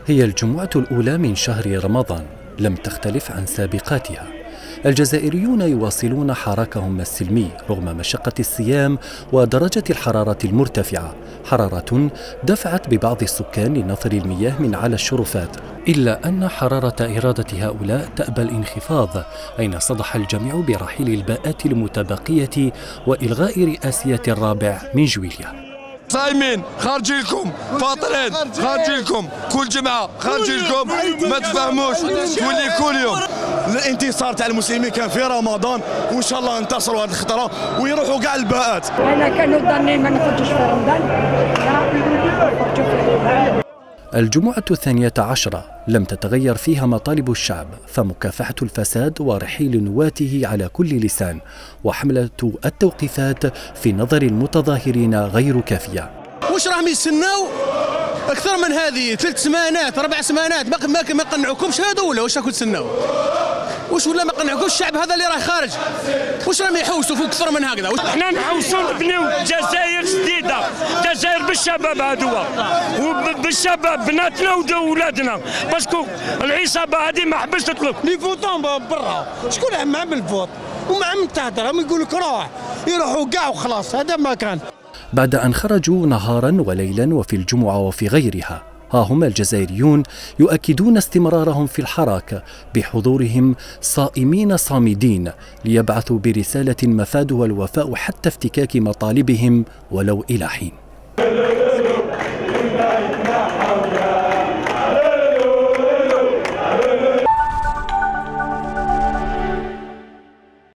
هي الجمعة الأولى من شهر رمضان لم تختلف عن سابقاتها. الجزائريون يواصلون حراكهم السلمي رغم مشقة الصيام ودرجة الحرارة المرتفعة، حرارة دفعت ببعض السكان لنثر المياه من على الشرفات، إلا أن حرارة إرادة هؤلاء تأبى الانخفاض، أين صدح الجميع برحيل الباءات المتبقية وإلغاء رئاسية الرابع من جويلية. صايمين خارجين لكم، فاطرين خارجين لكم، كل جمعة خارجين لكم، ما تفهموش تولي كل يوم. الانتصار تاع المسلمين كان في رمضان، وان شاء الله انتصروا هذه الخطره ويروحوا كاع الباءات. انا كانوا ظنين ما نخرجوش في رمضان، الجمعة 12 لم تتغير فيها مطالب الشعب، فمكافحة الفساد ورحيل نواته على كل لسان، وحملة التوقيفات في نظر المتظاهرين غير كافية. واش راهم يستناو اكثر من هذه 3 سمانات 4 سمانات؟ ما قنعوكمش هذا ولا واش راكم تستناو؟ واش ولا ما قنعوكمش الشعب هذا اللي راه خارج؟ واش راهم يحوسوا فوق اكثر من هكذا؟ احنا نحوسوا نبنيو جزائر جديده، جزائر بالشباب هذوما وبالشباب بناتنا وولادنا، باسكو العصابه هذه ما حبش تطلب. لي فوتون برا، شكون عم الفوت وما عم تهضر، هم يقول لك روح، يروحوا كاع وخلاص، هذا ما كان. بعد أن خرجوا نهارا وليلا وفي الجمعة وفي غيرها، ها هم الجزائريون يؤكدون استمرارهم في الحراك بحضورهم صائمين صامدين، ليبعثوا برسالة مفادها الوفاء حتى افتكاك مطالبهم ولو إلى حين.